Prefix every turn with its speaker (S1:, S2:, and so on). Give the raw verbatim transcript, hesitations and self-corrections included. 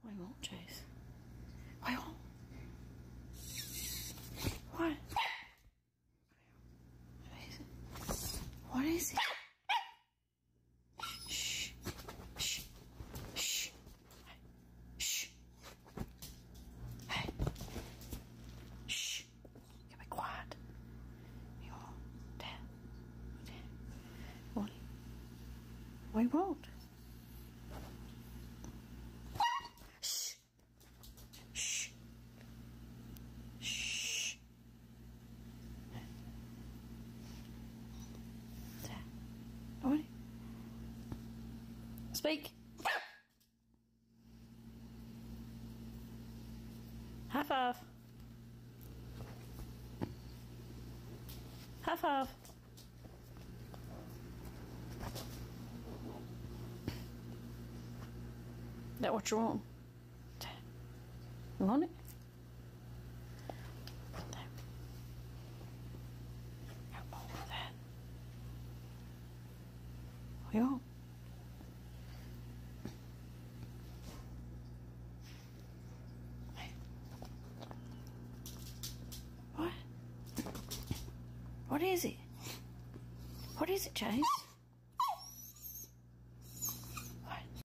S1: What do you want, Chase? What do you want? What? What is it? What is it? Shh. Shh. Shh. Hey. Shh. Hey. Shh. You be quiet. You want Dad? Dad. What? What do you want? Shh. Shh. Shh. Dad. What? Speak. High five. High five. That what you want? You want it? No. No more of that. What do you want? What? What is it? What is it, Chase?